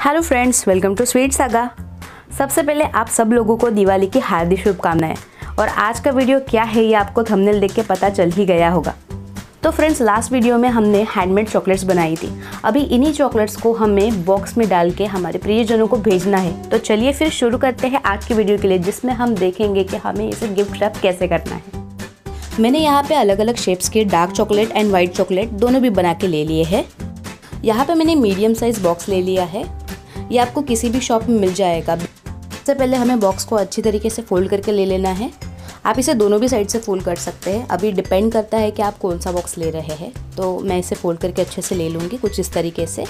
Hello friends, welcome to Sweet Saga. सबसे पहले आप सब लोगों को दिवाली की हार्दिक शुभकामनाएं। और आज का वीडियो क्या है ये आपको थंबनेल देख के पता चल ही गया होगा। तो फ्रेंड्स, लास्ट वीडियो में हमने हैंडमेड चॉकलेट्स बनाई थी। अभी इन्हीं चॉकलेट्स को हमें बॉक्स में डाल के हमारे प्रियजनों को भेजना है। तो चलिए फिर शुरू करते हैं आज की वीडियो के लिए, जिसमें हम देखेंगे कि हमें इसे गिफ्ट रैप कैसे करना है। मैंने यहाँ पे अलग अलग शेप्स के dark chocolate and white chocolate दोनों भी बना के ले लिए हैं। यहाँ पे मैंने मीडियम साइज बॉक्स ले लिया है। ये आपको किसी भी शॉप में मिल जाएगा। सबसे पहले हमें बॉक्स को अच्छी तरीके से फोल्ड करके ले लेना है। आप इसे दोनों भी साइड से फोल्ड कर सकते हैं। अभी डिपेंड करता है कि आप कौन सा बॉक्स ले रहे हैं। तो मैं इसे फोल्ड करके अच्छे से ले लूँगी कुछ इस तरीके से।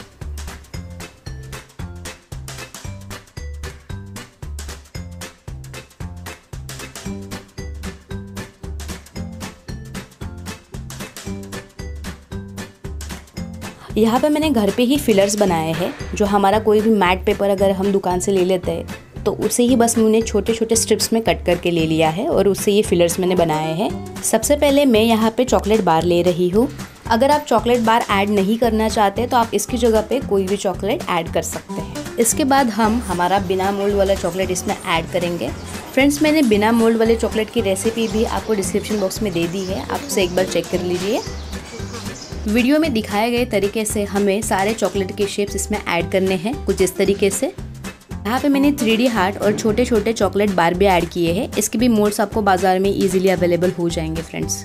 यहाँ पे मैंने घर पे ही फिलर्स बनाए हैं। जो हमारा कोई भी मैट पेपर अगर हम दुकान से ले लेते हैं तो उसे ही बस मैंने छोटे छोटे स्ट्रिप्स में कट करके ले लिया है और उससे ये फिलर्स मैंने बनाए हैं। सबसे पहले मैं यहाँ पे चॉकलेट बार ले रही हूँ। अगर आप चॉकलेट बार ऐड नहीं करना चाहते तो आप इसकी जगह पे कोई भी चॉकलेट ऐड कर सकते हैं। इसके बाद हम हमारा बिना मोल्ड वाला चॉकलेट इसमें ऐड करेंगे। फ्रेंड्स, मैंने बिना मोल्ड वाले चॉकलेट की रेसिपी भी आपको डिस्क्रिप्शन बॉक्स में दे दी है, आप उसे एक बार चेक कर लीजिए। वीडियो में दिखाए गए तरीके से हमें सारे चॉकलेट के शेप्स इसमें ऐड करने हैं कुछ इस तरीके से। यहाँ पे मैंने 3D हार्ट और छोटे छोटे चॉकलेट बार भी ऐड किए हैं। इसके भी मोल्ड्स आपको बाजार में इजीली अवेलेबल हो जाएंगे फ्रेंड्स।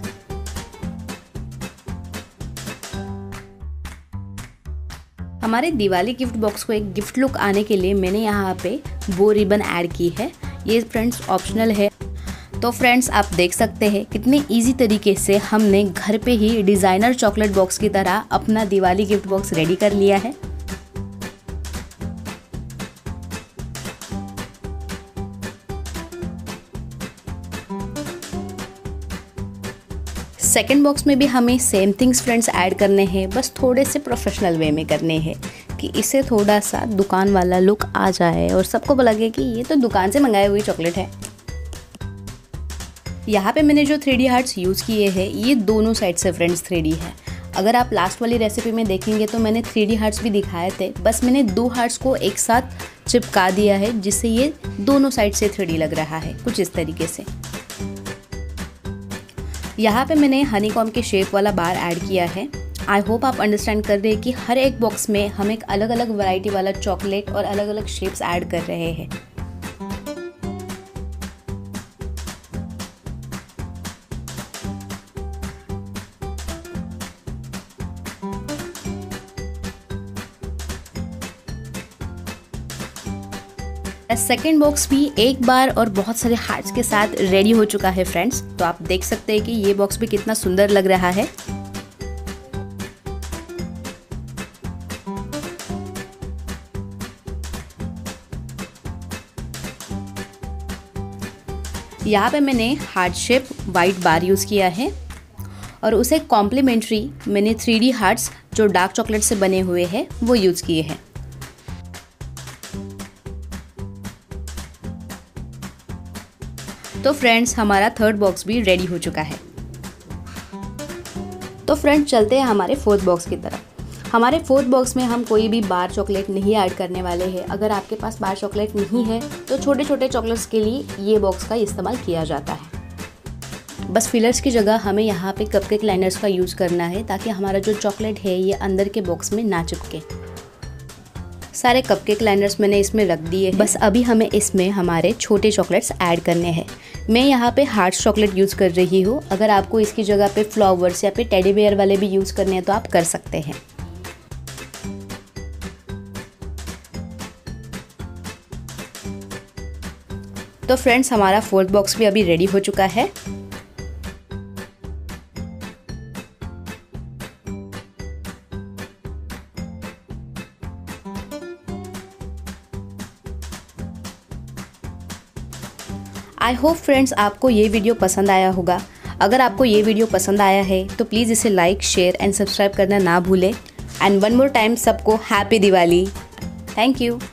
हमारे दिवाली गिफ्ट बॉक्स को एक गिफ्ट लुक आने के लिए मैंने यहाँ पे बो रिबन ऐड की है। ये फ्रेंड्स ऑप्शनल है। तो फ्रेंड्स, आप देख सकते हैं कितने इजी तरीके से हमने घर पे ही डिज़ाइनर चॉकलेट बॉक्स की तरह अपना दिवाली गिफ्ट बॉक्स रेडी कर लिया है। सेकंड बॉक्स में भी हमें सेम थिंग्स फ्रेंड्स ऐड करने हैं, बस थोड़े से प्रोफेशनल वे में करने हैं कि इसे थोड़ा सा दुकान वाला लुक आ जाए और सबको लगे कि ये तो दुकान से मंगाई हुई चॉकलेट है। यहाँ पे मैंने जो 3D हार्ट्स यूज़ किए हैं ये दोनों साइड से फ्रेंड्स 3D है। अगर आप लास्ट वाली रेसिपी में देखेंगे तो मैंने 3D हार्ट्स भी दिखाए थे, बस मैंने 2 हार्ट्स को एक साथ चिपका दिया है जिससे ये दोनों साइड से 3D लग रहा है कुछ इस तरीके से। यहाँ पे मैंने हनीकॉम के शेप वाला बार ऐड किया है। आई होप आप अंडरस्टैंड कर रहे हैं कि हर एक बॉक्स में हम एक अलग अलग वैरायटी वाला चॉकलेट और अलग अलग शेप्स ऐड कर रहे हैं। सेकेंड बॉक्स भी एक बार और बहुत सारे हार्ट्स के साथ रेडी हो चुका है फ्रेंड्स। तो आप देख सकते हैं कि ये बॉक्स भी कितना सुंदर लग रहा है। यहाँ पे मैंने heart shape white bar use किया है और उसे कॉम्प्लीमेंट्री मैंने 3D हार्ट्स जो डार्क चॉकलेट से बने हुए हैं वो यूज़ किए हैं। तो फ्रेंड्स, हमारा थर्ड बॉक्स भी रेडी हो चुका है। तो फ्रेंड्स, चलते हैं हमारे फोर्थ बॉक्स की तरफ। हमारे फोर्थ बॉक्स में हम कोई भी बार चॉकलेट नहीं ऐड करने वाले हैं। अगर आपके पास बार चॉकलेट नहीं है तो छोटे छोटे चॉकलेट्स के लिए ये बॉक्स का इस्तेमाल किया जाता है। बस फिलर्स की जगह हमें यहाँ पे कपकेक लाइनर्स का यूज़ करना है ताकि हमारा जो चॉकलेट है ये अंदर के बॉक्स में ना चिपके। सारे कपकेक लाइनर्स मैंने इसमें रख दिए। बस अभी हमें इसमें हमारे छोटे चॉकलेट्स ऐड करने हैं। मैं यहाँ पे हार्ट चॉकलेट यूज़ कर रही हूँ। अगर आपको इसकी जगह पे फ्लावर्स या फिर टेडी बेयर वाले भी यूज़ करने हैं तो आप कर सकते हैं। तो फ्रेंड्स, हमारा फोर्थ बॉक्स भी अभी रेडी हो चुका है। आई होप फ्रेंड्स आपको ये वीडियो पसंद आया होगा। अगर आपको ये वीडियो पसंद आया है तो प्लीज़ इसे लाइक, शेयर एंड सब्सक्राइब करना ना भूलें। एंड वन मोर टाइम सबको हैप्पी दिवाली। Thank you.